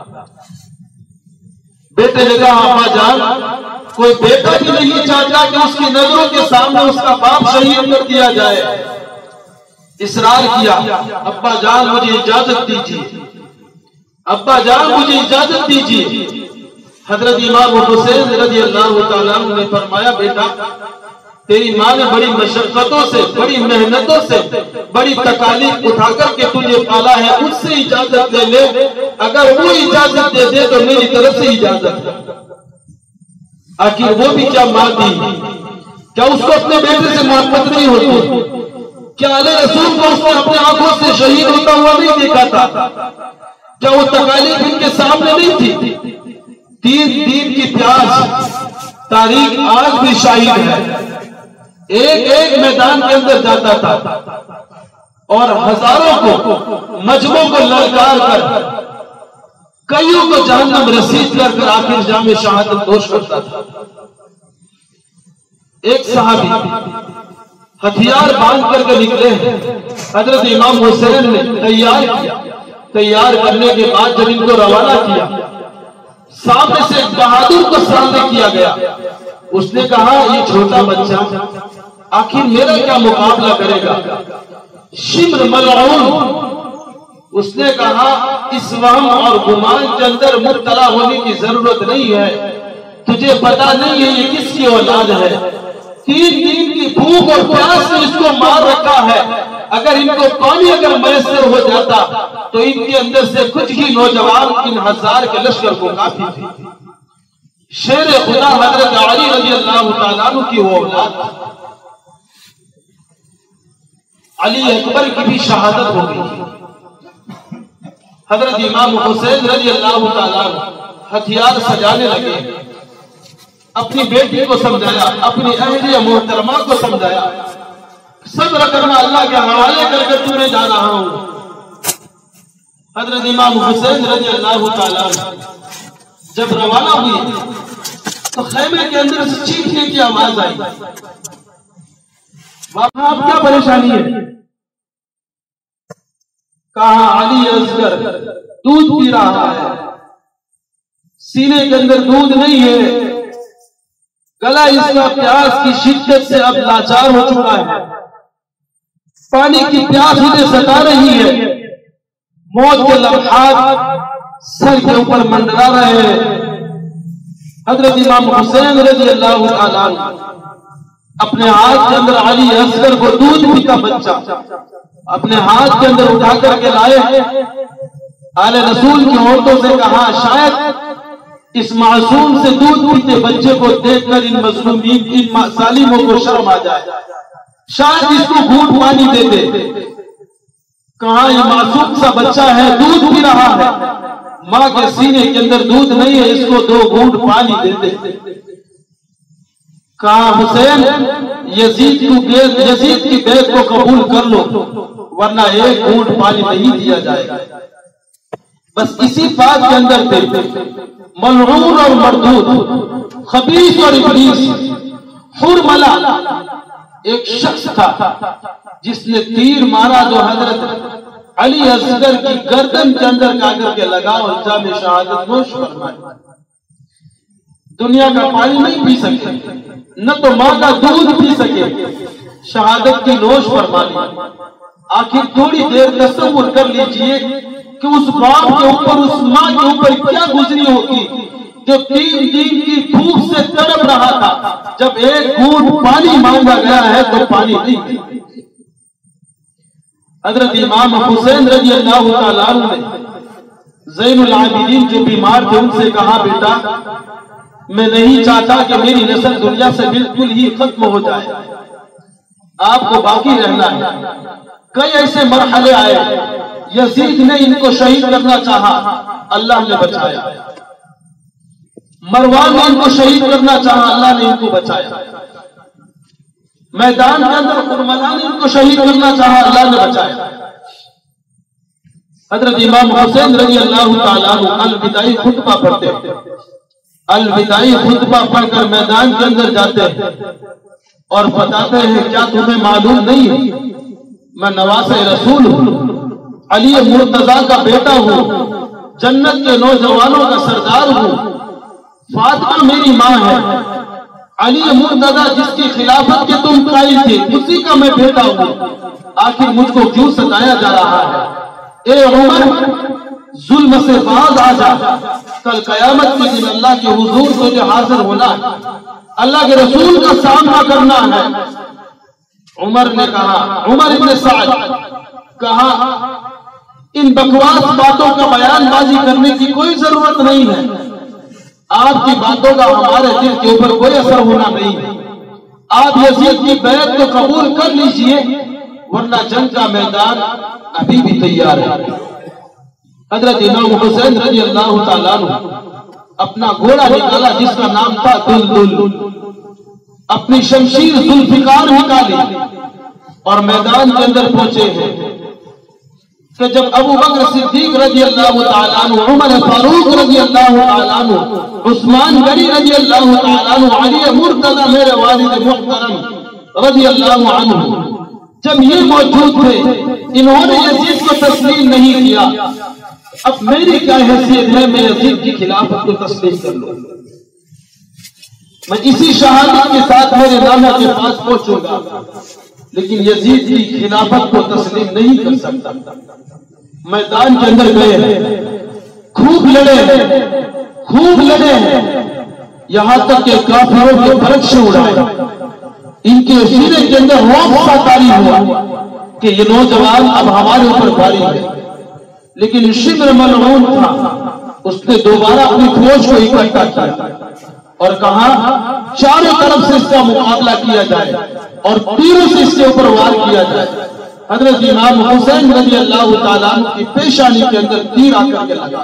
بیٹے نے کہا ابا جان کوئی بیٹا بھی نہیں چاہتا کہ اس کی نظروں کے سامنے اس کا باپ شہید کر دیا جائے. اصرار کیا ابا جان مجھے اجازت دیجیے، ابا جان مجھے اجازت دیجیے. حضرت امام حسین رضی اللہ تعالیٰ عنہ نے فرمایا بیٹا تیری ماں نے بڑی مشقتوں سے، بڑی محنتوں سے، بڑی تکالیف اٹھا کر کے تجھے پالا ہے، اس سے اجازت لے لے. اگر وہ اجازت دے دے تو میری طرف سے اجازت ہے. آخر وہ بھی کیا ماں تھی، کیا اس کو اپنے بیٹے سے محبت نہیں ہوتی؟ کیا علیہ رسول کو اس نے اپنے آنکھوں سے شہید ہوتا ہوا نہیں دیکھا تھا؟ کیا وہ تکالیف ان کے سامنے نہیں تھی؟ دین کی پیاس تاریخ آج بھی شاہد ہے. ایک ایک میدان کے اندر جاتا تھا اور ہزاروں کو، مجموعوں کو للکار کر، کئیوں کو جہنم رسید کر کر آخر جام شہادت نوش کرتا تھا. ایک صحابی ہتھیار باندھ کر کے نکلے ہیں. حضرت امام حسین نے تیار کیا. تیار کرنے کے بعد جب ان کو روانہ کیا، سامنے سے ایک بہادر کو سامنے کیا گیا. اس نے کہا یہ چھوٹا بچہ آخر میرا کیا مقابلہ کرے گا؟ شمر ملعون. اس نے کہا اس وہم اور گمان کے اندر مبتلا ہونے کی ضرورت نہیں ہے. تجھے پتا نہیں ہے یہ کس کی اولاد ہے. 3 دن کی بھوک اور پیاس نے اس کو مار رکھا ہے. اگر ان کو پانی اگر میسر ہو جاتا تو ان کے اندر سے کچھ ہی نوجوان ان 1000 کے لشکر کو کافی تھے. شیر خدا حضرت علی رضی اللہ تعالیٰ عنہ کی وہ اولاد. علی اکبر کی بھی شہادت ہو گئی. حضرت امام حسین رضی اللہ تعالیٰ عنہ ہتھیار سجانے لگے. اپنی بیٹی کو سمجھایا، اپنی اہلیہ محترمہ کو سمجھایا، صبر کرنا اللہ کے حوالے کر کے تمہیں جا رہا ہوں. حضرت امام حسین رضی اللہ تعالیٰ جب روانہ ہوئی تو خیمے کے اندر سے چیخنے کی آواز آئی. بابا آپ کیا پریشانی ہے؟ کہا علی اصغر دودھ پی رہا ہے، سینے کے اندر دودھ نہیں ہے، گلا اس کا پیاس کی شدت سے اب لاچار ہو چکا ہے، پانی کی پیاس اسے ستا رہی ہے، موت کے لمحات سر کے اوپر منڈرا رہے ہیں. حضرت امام حسین رضی اللہ تعالیٰ اپنے ہاتھ کے اندر علی اصغر کو دودھ پیتا بچہ اپنے ہاتھ کے اندر اٹھا کر کے لائے. آل رسول کی عورتوں سے کہا شاید اس معصوم سے دودھ پیتے بچے کو دیکھ کر ان مظلومین، ان ظالموں کو شرم آ جائے، شاید اس کو گھونٹ پانی دے دے. کہاں یہ معصوم سا بچہ ہے، دودھ پی رہا ہے، ماں کے سینے کے اندر دودھ نہیں ہے، اس کو 2 گھونٹ پانی دے دے. کہا حسین یزید کی بیعت کو قبول کر لو ورنہ 1 گھونٹ پانی نہیں دیا جائے گا. بس اسی بات کے اندر تھے ملعون اور مردود، خبیث اور ابلیس. حرملہ ایک شخص تھا جس نے تیر مارا جو حضرت علی اصغر کی گردن کے اندر جا کر کے لگا اور جام شہادت نوش فرمائی. دنیا کا پانی نہیں پی سکے، نہ تو ماں کا دودھ پی سکے، شہادت کی نوش فرمائی. آخر تھوڑی دیر تصور کر لیجئے کہ اس باپ کے اوپر، اس ماں کے اوپر کیا گزری ہوگی جو 3 دن کی بھوک سے تڑپ رہا تھا. جب 1 گھونٹ پانی مانگا گیا ہے تو پانی نہیں. حضرت امام حسین رضی اللہ تعالیٰ عنہ نے زین العابدین جو بیمار تھے ان سے کہا بیٹا میں نہیں چاہتا کہ میری نسل دنیا سے بالکل ہی ختم ہو جائے، آپ کو باقی رہنا ہے۔ کئی ایسے مرحلے آئے، یزید نے ان کو شہید کرنا چاہا، اللہ نے بچایا۔ مروان نے ان کو شہید کرنا چاہا، اللہ نے ان کو بچایا۔ میدان کے اندر کربلا نے ان کو شہید کرنا چاہا، اللہ نے بچایا۔ حضرت امام حسین رضی اللہ تعالیٰ عنہ الوداعی خطبہ پڑھتے ہیں، الوداعی خطبہ پڑھ کر میدان کے اندر جاتے ہیں اور بتاتے ہیں کیا تمہیں معلوم نہیں میں نواسہ رسول ہوں، علی مرتضیٰ کا بیٹا ہوں، جنت کے نوجوانوں کا سردار ہوں، فاطمہ میری ماں ہے، علی مرتضیٰ جس کی خلافت کے تم قائل تھے اسی کا میں بیٹا ہوں، آخر مجھ کو کیوں ستایا جا رہا ہے؟ اے عمر ظلم سے باز آ جا، کل قیامت کے دن اللہ کے حضور کو جو حاضر ہونا ہے، اللہ کے رسول کا سامنا کرنا ہے۔ عمر نے کہا، عمر ابن سعد کہا ان بکواس باتوں کا بیان بازی کرنے کی کوئی ضرورت نہیں ہے، آپ کی باتوں کا ہمارے دل کے اوپر کوئی اثر ہونا نہیں ہے، آپ یزید کی بیعت کو قبول کر لیجئے ورنہ جنگ کا میدان ابھی بھی تیار ہے۔ حضرت امام حسین رضی اللہ تعالیٰ عنہ اپنا گھوڑا نکالا جس کا نام تھا دلدل، اپنی شمشیر ذوالفقار نکالی اور میدان کے اندر پہنچے ہیں کہ جب ابو بکر صدیق رضی اللہ تعالیٰ عنہ، عمر فاروق رضی اللہ تعالیٰ عنہ، عثمان غنی رضی اللہ تعالیٰ عنہ، علی مرتضیٰ میرے والد محترم رضی اللہ عنہ جب یہ موجود تھے، انہوں نے یزید کو تسلیم نہیں کیا، اب میری کیا حیثیت ہے میں یزید کی خلافت کو تسلیم کر لوں؟ میں اسی شہادت کے ساتھ میرے نانا کے پاس پہنچوں گا، لیکن یزید کی خلافت کو تسلیم نہیں کر سکتا۔ میدان کے اندر گئے ہیں، خوب لڑے ہیں، خوب لڑے ہیں، یہاں تک کہ کافروں کے برکشے اڑائے، ان کے سینے کے اندر روب سا طاری ہوا کہ یہ نوجوان اب ہمارے اوپر بھاری ہے، لیکن شمر ملعون تھا، اس نے دوبارہ اپنی فوج کو اکٹھا کیا اور کہا چاروں طرف سے اس کا مقابلہ کیا جائے اور تیروں سے اس کے اوپر وار کیا جائے۔ حضرت امام حسین رضی اللہ تعالیٰ عنہ کی پیشانی کے اندر تیر آ کر کے لگا،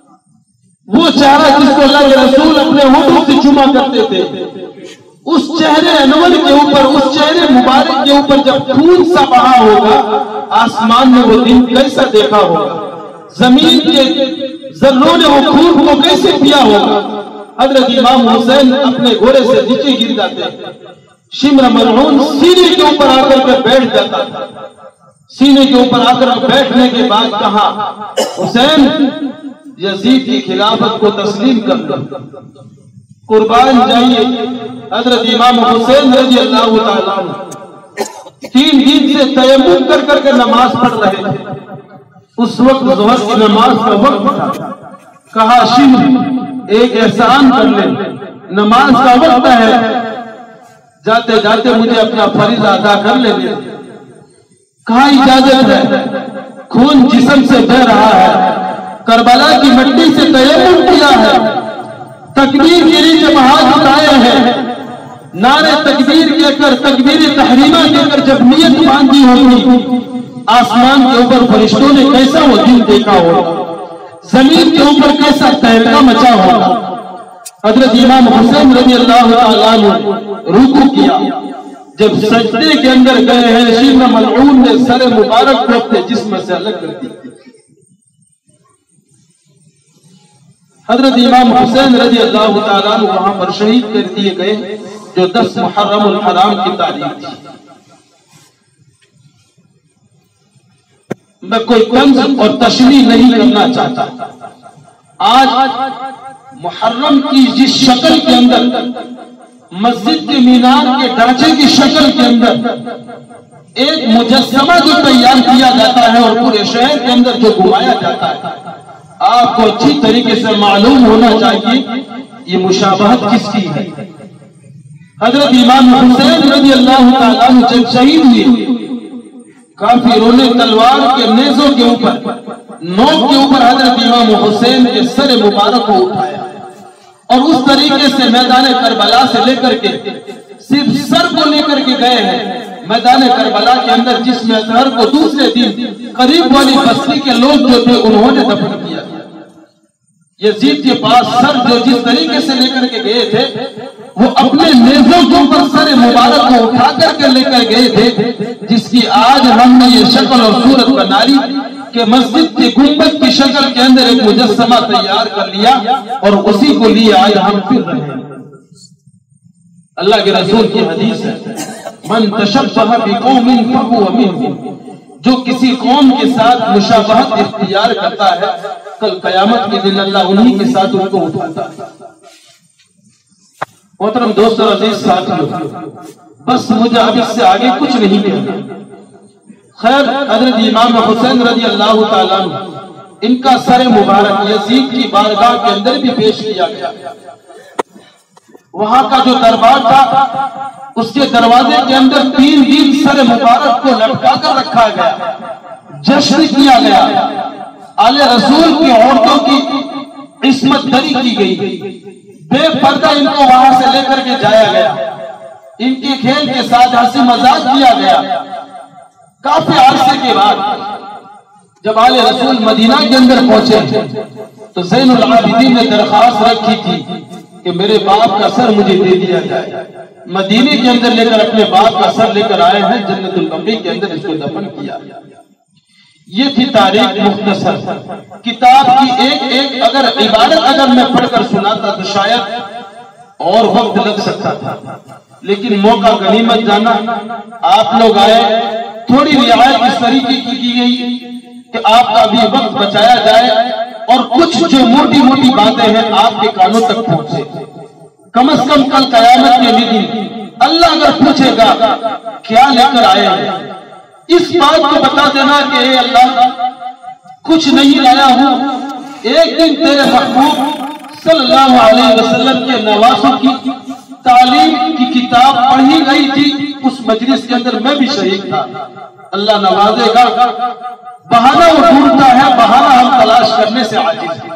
وہ چہرہ جس کو اللہ کے رسول اپنے ہونٹوں سے چوما کرتے تھے، اس چہرے انور کے اوپر، اس چہرے مبارک کے اوپر جب خون سا بہا ہوگا، آسمان نے وہ دن کیسا دیکھا ہوگا، زمین کے ذروں نے وہ خون کو کیسے پیا ہوگا۔ حضرت امام حسین اپنے گھوڑے سے نیچے گر جاتے، شمر ملعون سینے کے اوپر آ کر کے بیٹھ جاتا، سینے کے اوپر آ کر بیٹھنے کے بعد کہا حسین یزید کی خلافت کو تسلیم کر لو، قربان جائیے۔ حضرت امام حسین رضی اللہ تعالیٰ عنہ 3 دن سے تیمم کر کر کے نماز پڑھ رہے تھے، اس وقت ظہر کی نماز کا وقت تھا، کہا شمر ایک احسان کر لے، نماز کا وقت ہے، جاتے جاتے مجھے اپنا فریضہ ادا کر لے دے۔ کہا اجازت ہے، خون جسم سے بہ رہا ہے، کربلا کی مٹی سے تیمم کیا ہے، تکبیر کے لیے جب ہاتھ اٹھائے ہیں، نعرے تکبیر کے کر، تکبیر تحریمہ کے کر جب نیت باندھی ہوگی، آسمان کے اوپر فرشتوں نے کیسا وہ دن دیکھا ہوگا، زمین کے اوپر کیسا تہلکہ مچا ہوگا۔ حضرت امام حسین رضی اللہ تعالیٰ عنہ رکوع کیا، جب سجدے کے اندر گئے ہیں، شمر ملعون نے سر مبارک کو اپنے جسم سے الگ کر دی۔ حضرت امام حسین رضی اللہ تعالیٰ عنہ وہاں پر شہید کر دیے گئے، جو 10 محرم الحرام کی تاریخ تھی۔ میں کوئی طنز اور تشریح نہیں کرنا چاہتا، آج محرم کی جس شکل کے اندر، مسجد کے مینار کے ڈھانچے کی شکل کے اندر ایک مجسمہ جو تیار کیا جاتا ہے اور پورے شہر کے اندر جو گھمایا جاتا ہے، آپ کو اچھی طریقے سے معلوم ہونا چاہیے یہ مشابہت کس کی ہے۔ حضرت امام حسین رضی اللہ تعالیٰ عنہ جب شہید ہوئے، کافروں نے تلوار کے نیزوں کے اوپر नोक के ऊपर हजरत इमाम हुसैन के सर मुबारक को उठाया और उस तरीके से मैदान करबला से लेकर के सिर्फ सर को लेकर के गए हैं। मैदान करबला के अंदर जिस्म अजहर को दूसरे दिन करीब वाली बस्ती के लोग जो थे उन्होंने दफन किया। यजीद के पास सर जो जिस तरीके से लेकर के गए थे वो अपने नेज़ों के ऊपर सर मुबारक को उठा करके लेकर गए थे, जिसकी आज हमने ये शक्ल और सूरत बना ली कि मस्जिद की गुंबद की शक्ल के अंदर एक मुजस्समा तैयार कर लिया और उसी को लिए आज हम फिर रहे हैं। अल्लाह के रसूल की हदीस है, मन तशब्बह बिकौमिन फहुव मिनहुम, जो किसी कौम के साथ मुशाबहत इख्तियार करता है कल कयामत के दिन अल्लाह उन्हीं के साथ उनको उठाता है। मोहतरम दोस्तों, अजीज साथियों, बस मुझे अब इससे आगे कुछ नहीं कहना। खैर, हजरत इमाम हुसैन रजी अल्लाह ताला अन्हु, इनका सर मुबारक यजीद की बारगाह के अंदर भी पेश किया गया। वहां का जो दरबार था उसके दरवाजे के अंदर 3 दिन सर मुबारक को लटका कर रखा गया, जश्न किया गया। आले रसूल की औरतों की इस्मत दरी की गई, बेपर्दा इनको वहां से लेकर के जाया गया, इनके खेल के साथ हंसी मजाक किया गया। काफी अरसे के बाद जब आले रसूल मदीना के अंदर पहुंचे तो ज़ैनुल आबिदीन ने दरख्वास्त रखी थी कि मेरे बाप का सर मुझे दे दिया जाए। मदीने के अंदर लेकर अपने बाप का सर लेकर आए हैं, जन्नतुल बक़ी के अंदर इसको दफन किया। ये थी तारीख मुख्तसर। किताब की एक एक अगर इबारत अगर मैं पढ़कर सुनाता तो शायद और वक्त लग सकता था, लेकिन मौका गनीमत जाना। आप लोग आए, थोड़ी रियायत इस तरीके की गई कि आपका भी वक्त बचाया जाए और कुछ जो मोटी मोटी बातें हैं आपके कानों तक पहुंचे। कम से कम कल कयामत के दिन अल्लाह अगर पूछेगा क्या लेकर आए हैं, इस बात को बता देना कि हे अल्लाह, कुछ नहीं लाया हूं। एक दिन तेरे महबूब सल्लल्लाहु अलैहि वसल्लम के नवासों की तालीम की किताब पढ़ी गई थी, उस मजलिस के अंदर मैं भी शरीक था। अल्लाह नवाजेगा। बहाना वो ढूंढता है, बहाना हम तलाश करने से आजिज हैं।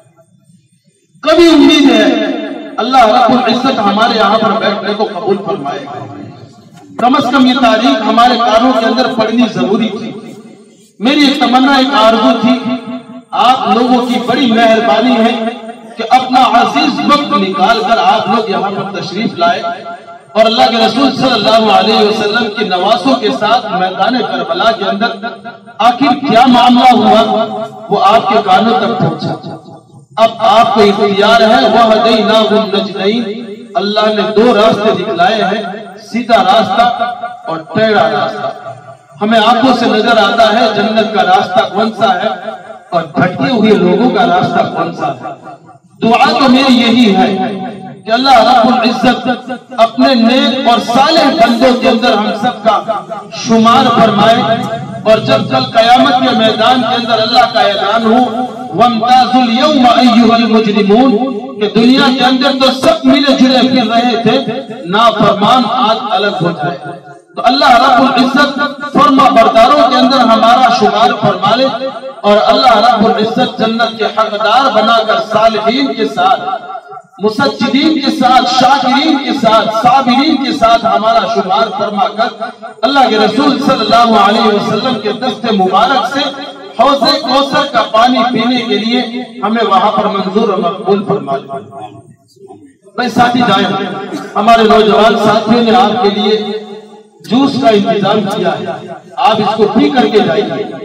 कभी उम्मीद है अल्लाह रब्बुल इज्जत हमारे यहाँ पर बैठने को कबूल फरमाएगा। कम से कम ये तारीख हमारे कानों के अंदर पढ़नी जरूरी थी। मेरी एक तमन्ना, एक आरज़ू थी, आप लोगों की बड़ी मेहरबानी है कि अपना अजीज वक्त निकाल कर आप लोग यहाँ पर तशरीफ लाए और अल्लाह के रसूल सल्लल्लाहु अलैहि वसल्लम के नवासों के साथ मैदान करबला के अंदर आखिर क्या मामला हुआ वो आपके कानों तक पहुंचा। अब आपको इख्तियार है, वह हदैनाहुन नजदैन, अल्लाह ने 2 रास्ते दिखलाए हैं, सीधा रास्ता और टेढ़ा रास्ता। हमें आंखों से नजर आता है जन्नत का रास्ता कौन सा है और भटके हुए लोगों का रास्ता कौन सा है। दुआ तो मेरी यही है कि अल्लाह रब्बुल इज्जत अपने नेक और सालेह बंदों के अंदर हम सबका शुमार फरमाए और जब कल कयामत के मैदान के अंदर अल्लाह का ऐलान हो, वम्ताजुल यौमा अय्युहल मुजरिमून, कि दुनिया के अंदर तो सब मिले जुले फिर रहे थे, नाफरमान आज अलग हो जाए। तो अल्लाह रब्बुल इज्जत फरमा बरदारों के अंदर हमारा शुमार फरमा ले और अल्लाह रब्बुल इज्जत जन्नत के हकदार बनाकर सालिहीन के साथ, मुसज्जिदीन के साथ, शाकिरीन के साथ, साबिरीन के साथ हमारा शुमार फरमा कर अल्लाह के रसूल सल्लल्लाहु अलैहि वसल्लम के दस्ते मुबारक से हौज़े कौसर का पानी पीने के लिए हमें वहां पर मंजूर और मकबूल फरमा ले। भाई साथी जाए, हमारे नौजवान साथियों ने आपके लिए जूस का इंतजाम किया है, आप इसको पी करके जाइए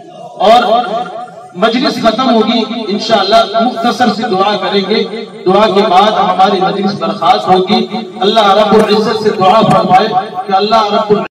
और मजलिस खत्म होगी इंशाअल्लाह मुख्तसर से दुआ करेंगे। दुआ के बाद हमारी मजलिस बर्खास्त होगी। अल्लाह रब्बुल इज्जत से दुआ फरमाए कि अल्लाह रब्बुल